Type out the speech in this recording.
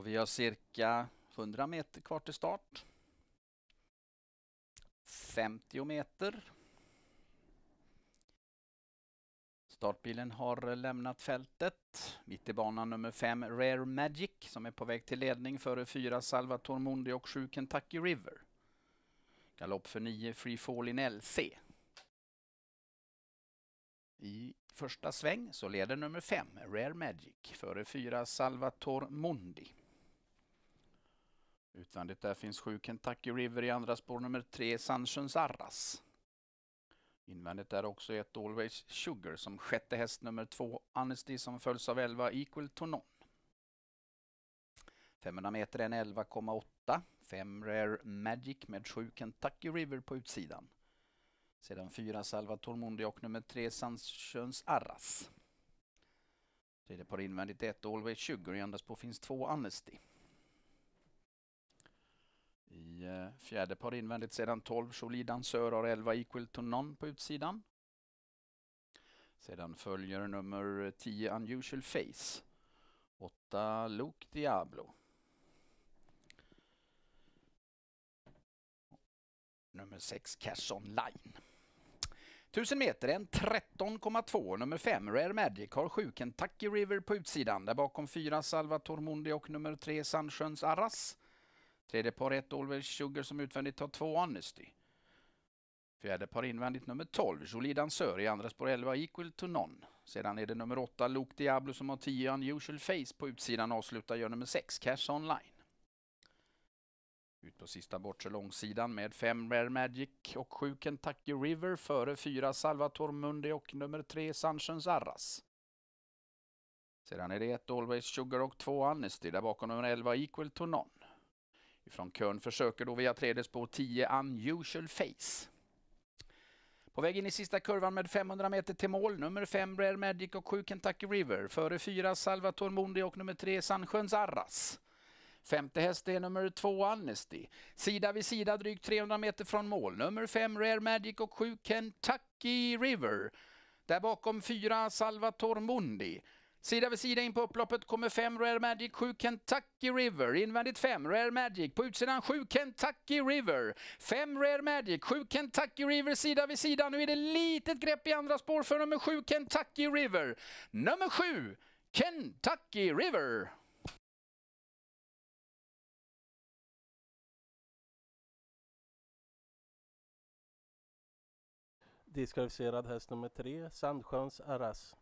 Och vi har cirka 100 meter kvar till start. 50 meter. Startbilen har lämnat fältet. Mitt i banan nummer 5 Rare Magic som är på väg till ledning före 4 Salvatore Mundi och 7 Kentucky River. Galopp för 9 Free Fall in LC. I första sväng så leder nummer 5 Rare Magic före 4 Salvatore Mundi. Utvändigt där finns 7 Kentucky River i andra spår nummer 3 Sunshine Arras. Invändigt där också ett Always Sugar som sjätte häst nummer 2 Honesty som följs av 11 Equal to None. 500 meter är en 11,8. 5 Rare Magic med 7 Kentucky River på utsidan. Sedan 4 Salvatore Mundi och nummer 3 Sunshine Arras. Tredje par invändigt 1 Always Sugar. I andra spår finns 2 Honesty. I fjärde par invändigt sedan 12 Jolie Danseur och 11 Equal to None på utsidan. Sedan följer nummer 10 Unusual Face. 8 Luke Diablo. Nummer 6 Cash Online. 1000 meter en 13,2. Nummer 5 Rare Magic har 7 Kentucky River på utsidan. Där bakom 4 Salvatore Mundi och nummer 3 Sunshine Arras. Tredje par 1 Always Sugar som utvändigt har 2 Honesty. Fjärde par invändigt nummer 12 Jolie Danseur. I andra spår 11 Equal to None. Sedan är det nummer 8 Luke Diablo som har 10 Unusual Face på utsidan. Avslutar gör nummer 6 Cash Online. Ut på sista bortre långsidan med 5 Rare Magic och 7 Kentucky River före 4 Salvatore Mundi och nummer 3 Sunshine Arras. Sedan är det 1 Always Sugar och 2 Honesty. Där bakom nummer 11 Equal to None. Ifrån kön försöker då via tredje spår 10 Unusual Face. På väg in i sista kurvan med 500 meter till mål. Nummer 5 Rare Magic och 7 Kentucky River. Före 4 Salvatore Mundi och nummer 3 Sunshine Arras. Femte häst är nummer 2 Honesty. Sida vid sida drygt 300 meter från mål. Nummer 5 Rare Magic och 7 Kentucky River. Där bakom 4 Salvatore Mundi. Sida vid sida in på upploppet kommer 5 Rare Magic, 7 Kentucky River. Invändigt 5 Rare Magic. På utsidan 7 Kentucky River. 5 Rare Magic, 7 Kentucky River sida vid sida. Nu är det litet grepp i andra spår för nummer 7 Kentucky River. Nummer 7 Kentucky River. Diskvalificerad häst nummer 3 Sunshine Arras.